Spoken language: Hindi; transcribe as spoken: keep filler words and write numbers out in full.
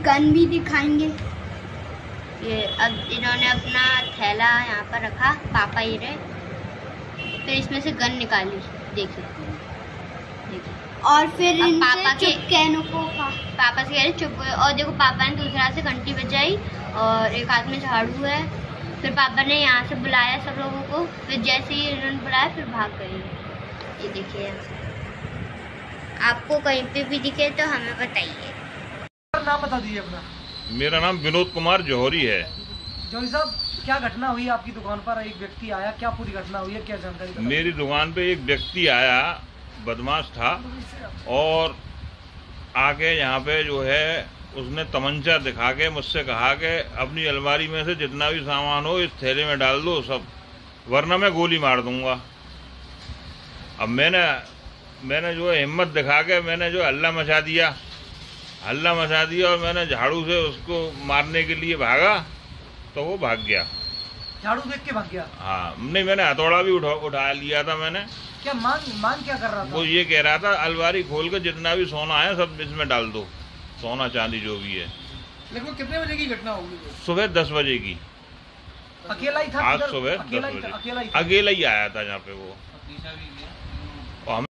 गन भी दिखाएंगे। ये अब इन्होंने अपना थैला यहाँ पर रखा, पापा ये रहे, फिर इसमें से गन निकाली, देखिए देखिए। और फिर अब इनसे पापा के चुप कहने को कहा। पापा से कह रहे चुप, और देखो पापा ने दूसरा से घंटी बजाई और एक हाथ में झाड़ू है। फिर पापा ने यहाँ से बुलाया सब लोगों को, फिर जैसे ही इन्होंने बुलाया फिर भाग गए। ये देखिए, आपको कहीं पे भी दिखे तो हमें बताइए। नाम बता दीजिए अपना। मेरा नाम विनोद कुमार जौहरी है। जौहरी साहब, क्या घटना हुई आपकी दुकान पर? एक व्यक्ति आया, क्या पूरी घटना हुई है, क्या जानकारी? मेरी दुकान पे एक व्यक्ति आया, बदमाश था, और आके यहाँ पे जो है उसने तमंचा दिखा के मुझसे कहा कि अपनी अलमारी में से जितना भी सामान हो इस थैले में डाल दो सब, वरना मैं गोली मार दूंगा। अब मैंने मैंने जो है हिम्मत दिखा के मैंने जो हल्ला मचा दिया हल्ला मचा दिया और मैंने झाड़ू से उसको मारने के लिए भागा तो वो भाग गया। झाड़ू देख के भाग गया? हाँ, नहीं, मैंने हथौड़ा भी उठा उठा लिया था। मैंने क्या मांग मांग क्या कर रहा था? वो ये कह रहा था अलमारी खोल के जितना भी सोना है सब इसमें डाल दो, सोना चांदी जो भी है। लगभग कितने बजे की घटना होगी? सुबह दस बजे की। अकेला ही था? आज सुबह दस बजे अकेला ही अकेला ही आया था यहाँ पे वो।